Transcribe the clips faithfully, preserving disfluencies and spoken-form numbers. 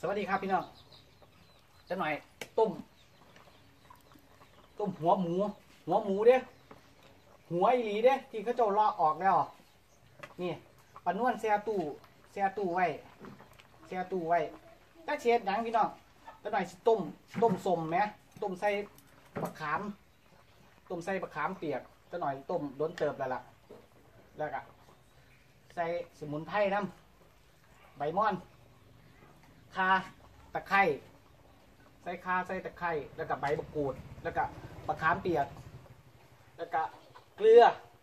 วัสดีครับพี่น้องจะหน่อยต้มต้มหัวหมูหัวหมูเด้หัวอีหลีเด้ที่เขาเจ้าเลาะออกแล้วนี่ปนวนแช่ตู้แช่ตู้ไว้แช่ตู้ไว้ถ้าเช็ดหนังพี่น้องจะหน่อยต้มต้มสมไหมต้มใส่บักขามต้มใส่บักขามเปียกจะหน่อยต้มโดนเติบแล้วล่ะแล้วก็ใส่สมุนไพรน้ำใบม่อนคาตะไคร้ใส่คาใส่ตะไคร้แล้วก็ใบมะกรูดแล้วก็มะขามเปียกแล้วก็เกลือ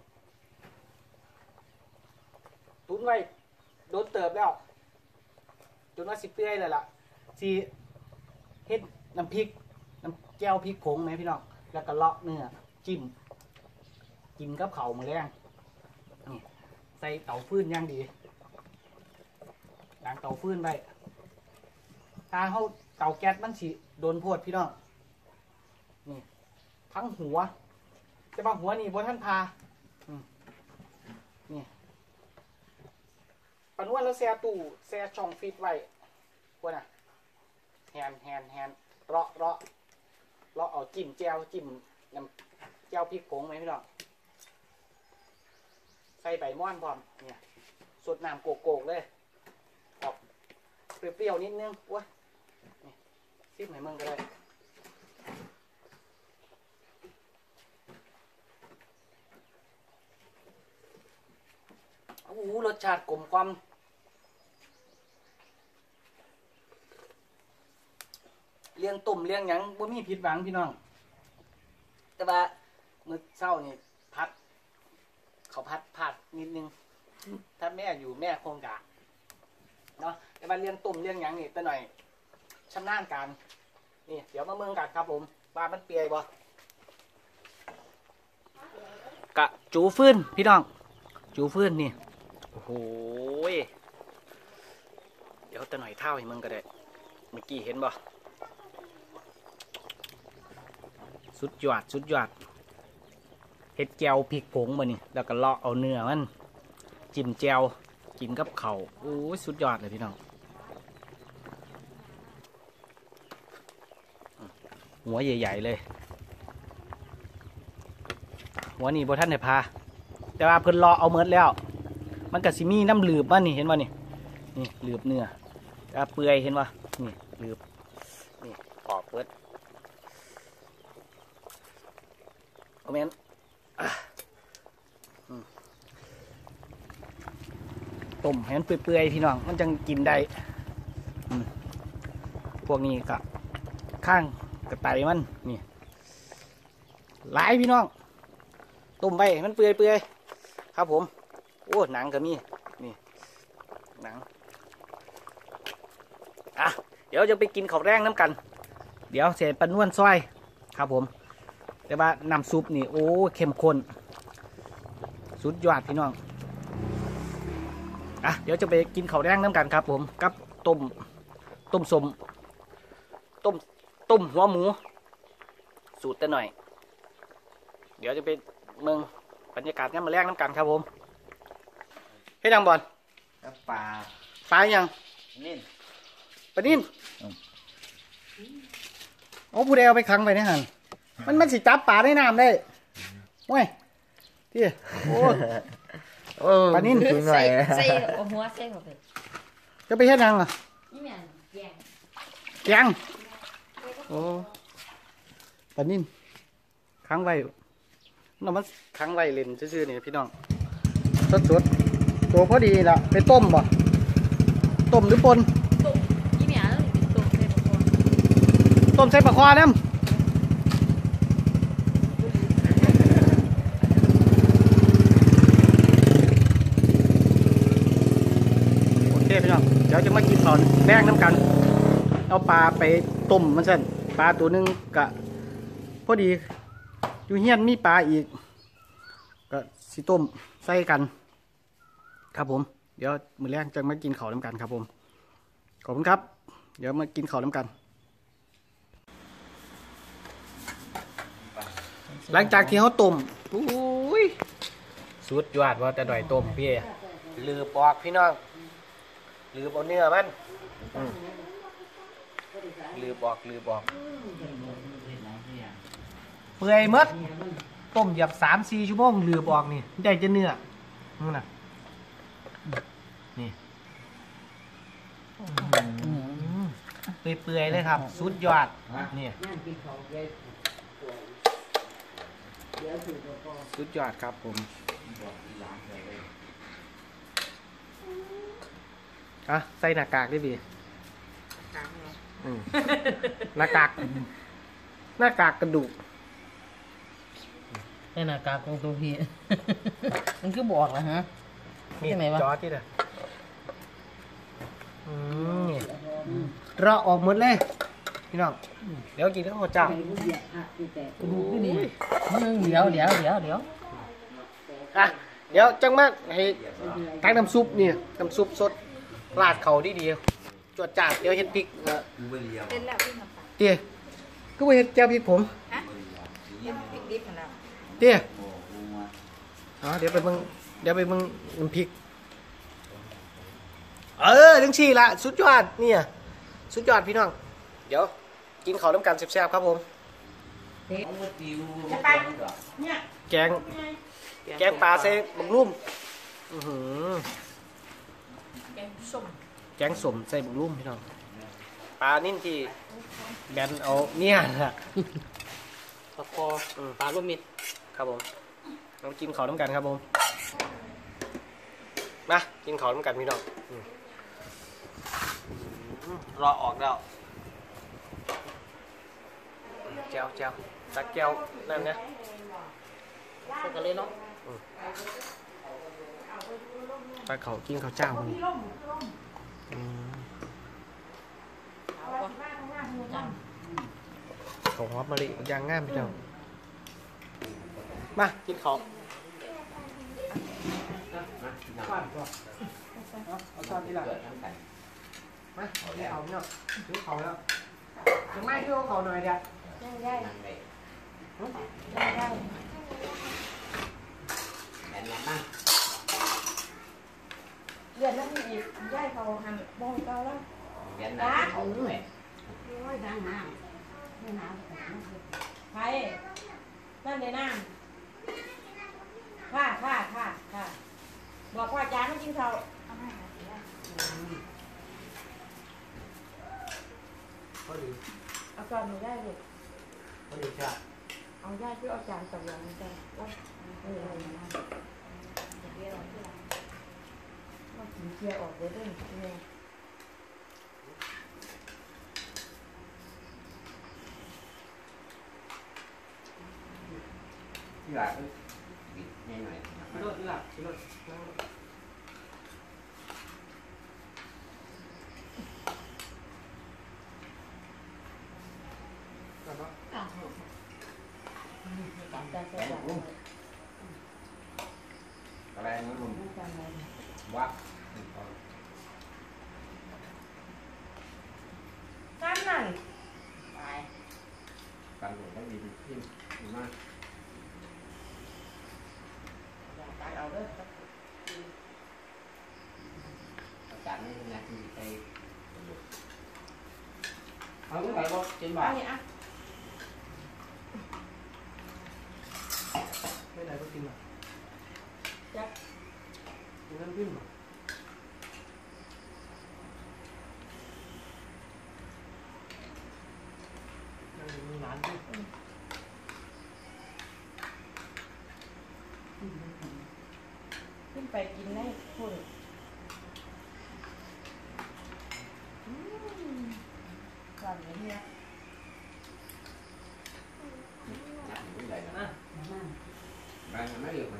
ตุนไว้โดนเติบแล้วจนว่าสิเปื่อยเลยล่ะสิเฮ็ดน้ำพริกน้ำแก้วพริกผงไหมพี่น้องแล้วก็เลาะเนื้อจิ้มกินกับข้าวมื้อแรงนี่ใส่เตาฟืนอย่างดีล้างเตาฟืนไว้ถ้าเขาเตาแก๊สมันสิโดนโพดพี่น้องนี่ทั้งหัวจะมาหัวนี่บนท่านพานี่ปนวนแล้วแช่ตู้แช่ช่องฟิตไว้พวกน่ะแฮนแฮนแฮนเลาะเลาะเลาะเอาจิ้มแจ่วจิ้มน้ำแจ่วพริกผงไหมพี่น้องใส่ใบม่อนพร้อมเนี่ยสดน้ำโกกๆเลยออกเปรี้ยวๆนิดนึงว้านี่ซิมให้มึงก็ได้โอ้โหรสชาติกลมกล่อมเลี้ยงต้มเลี้ยงหยังบ่มีผิดหวังพี่น้องแต่ว่ามื้อเช้านี่พัดเขาพัดพลาดนิดนึงถ้าแม่อยู่แม่คงด่าเนาะแต่ว่าเลี้ยงต้มเลี้ยงหยังนี่แต่หน่อยชำนาญการนี่เดี๋ยวมาเมืองกันครับผมว่ามันเปียบ่กะจูฟื้นพี่น้องจูฟื้นนี่โอ้โหเดี๋ยวแต่หน่อยเท่าให้มึงก็ได้เมื่อกี้เห็นบ่สุดยอดสุดยอดเห็ดแจวพริกผงมานี่แล้วก็เลาะเอาเนื้อมันจิ้มแจวกินกับเข่าโอ้ยสุดยอดเลยพี่น้องหัวใหญ่ๆเลยหัวนี่บ่ท่านได้พาแต่ว่าเพิ่นเลาะเอาเมิดแล้วมันก็สิมีน้ำหลืบมันนี่เห็นป่ะนี่นี่หลืบเนื้อแล้วเปื่อยเห็นป่ะนี่หลืบนี่ปอกเปิดโอเมนต้มให้มันเปื่อยๆพี่น้องมันจังกินได้พวกนี้ก็ข้างกระไตมันนี่หลายพี่น้องต้มไว้ให้มันเปื่อยๆครับผมโอ้หนังก็มีนี่หนังอ่ะเดี๋ยวจะไปกินข้าวแรงน้ำกันเดี๋ยวเสร็จปนวนซอยครับผมแต่ว่าน้ำซุปนี่โอ้เข้มข้นสุดยอดพี่น้องอ่ะเดี๋ยวจะไปกินข้าวแรงน้ำกันครับผมกับต้มต้มสมต้มต้มหัวหมูสูตรแต่หน่อยเดี๋ยวจะไปเมืองบรรยากาศงั้นมาแรงน้ำกันครับผมให้ดังบอลปลาปลายังนิ่นปลานิ่นโอ้ผู้ใดเอาไปขังไปเนี่ยฮันมันมันสิจับปลาได้น้ำได้โอ้ยที่โอ้ปลานิ่นใส่ใส่หัวใส่หัวไปจะไปเฮ็ดยังอ่ะแกงแกงโอ้ปลานิ่นขังไว้น้ำมันขังไว้เล่นซื่อๆนี่พี่น้องสดๆตัวพอดีละไปต้มบ่ต้มหรือปนต้มยี่เหนียวต้มใส่ปลาคอต้มใส่ปลาคอเนี่ยโอเคพี่น้องเดี๋ยวจะมากินตอนแป้งน้ำกันเอาปลาไปต้มมันสั่นปลาตัวนึงกะพอดีอยู่เฮียนมีปลาอีกก็สิต้มใส่กันครับผมเดี๋ยวมื้อแรกจะมากินข้าวน้ำกันครับผมขอบคุณครับเดี๋ยวมากินข้าวน้ำกันหลังจากที่เขาต้มอุ้ยสุดยอดว่าแต่ดอยต้มพี่ลือปอกพี่น้องลือเอาเนื้อมันลืบออกลืบออกเปื่อยมัดต้มหยับสามสี่ชั่วโมงลืบออกนี่ได้จะเนื้อนั่นน่ะนี่เปื่อยๆเลยครับสุดยอดนี่สุดยอดครับผมอ่ะใส่หน้ากากได้บีหน้ากากหน้ากากกระดูกใส่หน้ากากของตัวพี่ มันคือบอกแล้วฮะมีใช่ไหมวะจอที่เด้ออืมนี่เราออกหมดเลยพี่น้องเดี๋ยวกินแล้วหัวจ้าดูพี่นี่มึงเดี๋ยวเดี๋ยวเดี๋ยวเดี๋ยวอ่ะเดี๋ยวจังมากให้ตั้งน้ำซุปนี่น้ำซุปสดราดเขาดีดีๆจวดจัดเดี๋ยวเห็นพริกเออเป็นแล้วพี่น้ำตาลเตี้ยก็ไปเห็นเจ้าพริกผมฮะยังพริกดิบแล้วเตี้ยอ๋อเดี๋ยวไปเบิ่งเดี๋ยวไปเบิ่งน้ำพริกเออถึงชี่ละสุดยอดเนี่ยสุดยอดพี่น้องเดี๋ยวกินข้าวน้ำกันแซ่บๆครับผมแกงแกงปลาใส่บักลุ่มอื้อหือแกงส้มแกงสมใส่บักลุ่มพี่น้องปลานิ่นที่แบนเอาเนี่ยนะปลาคอปลาลูกมิดครับผมเรากินข้าวน้ำกันครับผมมากินข้าวน้ำกันพี่น้องอืมรอออกแล้วเจียวเจียวตักเจียวนั่นนะใส่กันเลยเนาะปลาเขากินข้าวเจ้าคนนี้อืมเอาก็จังของฮอปมะลิย่างง่ามพี่น้องมากินข้าวเอาช้อนที่หลังมาเอาเอาพี่น้องถือเขาแล้วถึงไม่ถือเขาหน่อยเดียวย่างย่างย่างย่างเดือนแล้วมีอีกย่ายเขาหันมองเกาแล้วจ้าโอ้ยดังน้ำไม่น้ำใครนั่นในน้ำค่ะค่ะค่ะค่ะบอกว่าจ้าไม่กินเขาพอดีเอาจานมาได้เลยพอดีจ้ะเอาย่าที่เอาจานกับอย่างนี้จ้ะแล้วเออเอามาเดี๋ยวเอาที่หลังเอากินเคี่ยวออกเดี๋ยวเด้อเนี่ยที่หลังบิดให้หน่อยพี่รถพี่หลักพี่รถจานใส่จานอะไรนะลุงจานอะไรวัดจานนั่นไปการหลวงต้องดีขึ้นมากไปเอาเด้อการนี้นะที่ไปเอาเงินไปบ่เจ็ดบาอัทนนี้อ่ะไม่ได้ก็กินหรอกจับกินน้ำจิ้มหรอมีร้านที่ขึ้นไปกินได้คนอืมก่อนเลยเนี่ยนับอยู่ใหญ่นะบ้านไม่เรียกมัน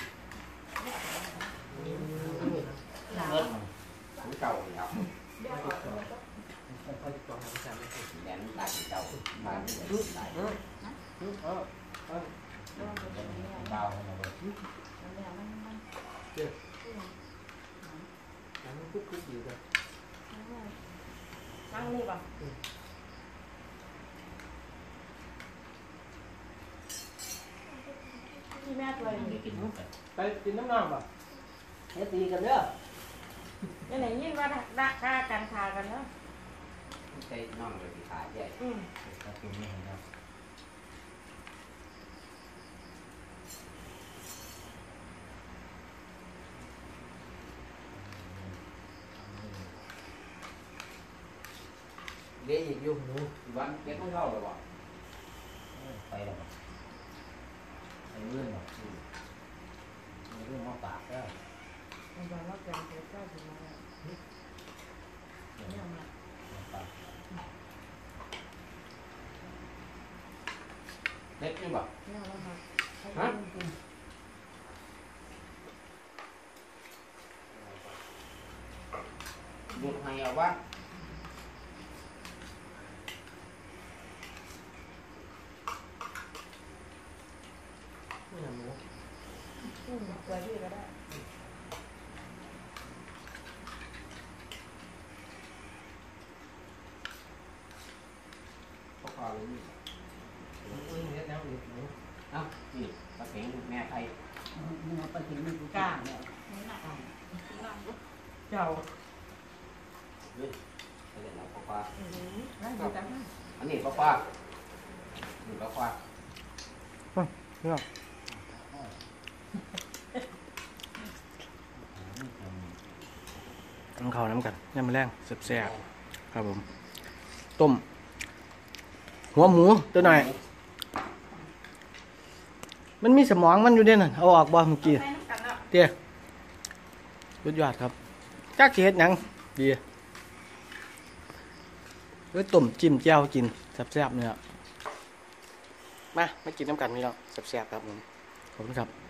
ของเก่าแล้วเดี๋ยวเอาเอาเอาเขาติดต่อทางการไม่ถูกแดนตายเก่าบ้านไม่ได้ตายเออเออเออเอาเอาไปเนี่ยเบาเข้ามาเลยมันเนี่ยมันมันแล้วมันคุกคุกอยู่เลยนั่งนี่ป่ะที่แม่ตัวนี้กินมั้งไปกินน้ำน้ำป่ะเฮ็ดตีกันเด้อยังไหนยินว่าราคาการทากันเนาะใส่น่องเลยที่ขาใหญ่อืมตัดตรงนี้ครับเลี้ยอีกอยู่หมูวันเก็บไม่เข้าเลยว่ะไปแล้วไปเรื่องหรอกเรื่องมาปากแล้วมันบอกว่าแกงเผ็ดก็ถึงมาแล้วเนี่ยมามาปากเล็กนี่บ่เนี่ยมามาให้ฮะกินดูให้เอาวะอืมเกลือที่ก็ได้พอพอเลยนี่อุ้ยเฮ็ดแล้วอีกหนูเอ้านี่ปลาเข็งแม่ไทยมึงเอาไปถึงมันกูกล้าแล้วเจ้าเฮ้ยไปเล่นเอาปลาปลาอืมนั่นคือตั้งนั่นอันนี้ปลาปลานี่ปลาปลาเรื่องน้ำข้าวน้ำกันย่ำมะแรงแซ่บๆครับผมต้มหัวหมูตัวหน่อย มันมีสมองมันอยู่เด้นั่นเอาออกบ่เมื่อกี้ใส่น้ำกันเนาะเตี้ยสุดยอดครับจักสิเฮ็ดหยังดีเอ้ยต้มจิ้มแจ่วกินแซ่บๆเนี่ยมามากินน้ำกันพี่น้องแซ่บๆครับผมขอบคุณครับ